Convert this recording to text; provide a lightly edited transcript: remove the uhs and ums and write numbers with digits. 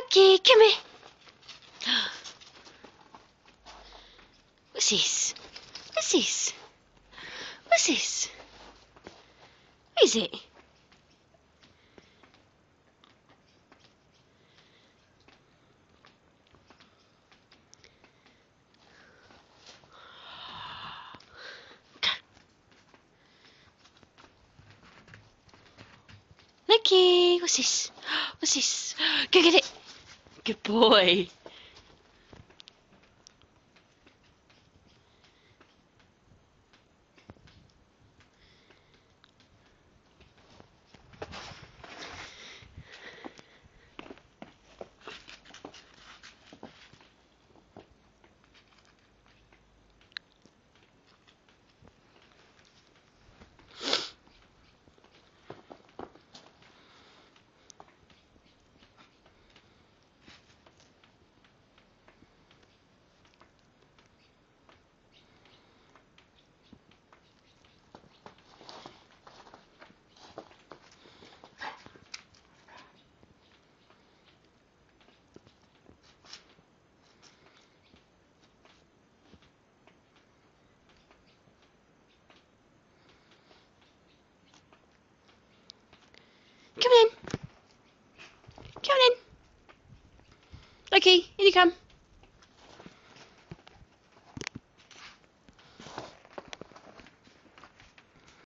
Loki, come here. What's this? What's this? What's this? What is it? Loki, what's this? What's this? Go get it. Good boy. Come in. Come in. Loki, in you come.